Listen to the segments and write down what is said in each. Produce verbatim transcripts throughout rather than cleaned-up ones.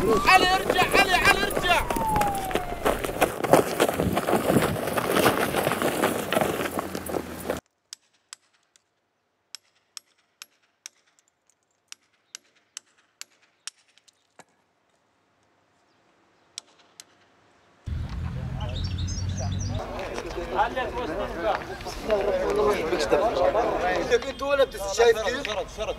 علي ارجع، علي علي ارجع. بدك انت ولا شايف كيف؟ شرد شرد.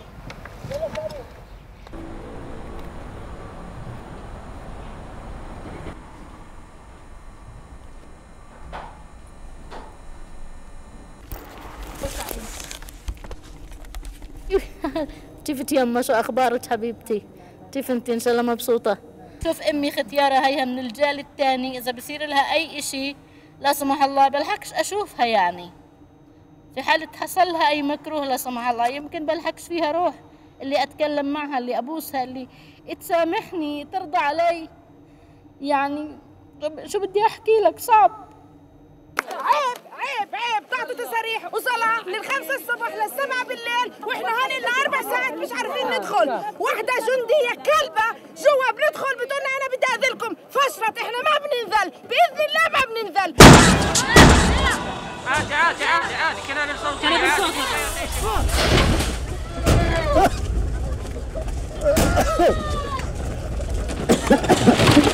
شفت يما شو اخبارك حبيبتي؟ كيف انت؟ ان شاء الله مبسوطه. شوف امي ختياره هيها من الجال الثاني، اذا بصير لها اي اشي لا سمح الله بلحقش اشوفها، يعني في حالة حصل لها اي مكروه لا سمح الله يمكن بلحقش فيها روح اللي اتكلم معها، اللي ابوسها، اللي تسامحني ترضى علي. يعني شو بدي احكي لك؟ صعب. عيب عيب عيب تعطوا تصاريح وصلاة من الخمسة الصبح للسبعة بالليل واحنا هون لنا أربع ساعات مش عارفين ندخل. واحدة جندية كلبة جوا بندخل بتقولنا أنا بدي أذلكم، فشرت احنا ما بننذل بإذن الله ما بننذل. عادي عادي عادي عادي كنا نصوت كنا بنصوت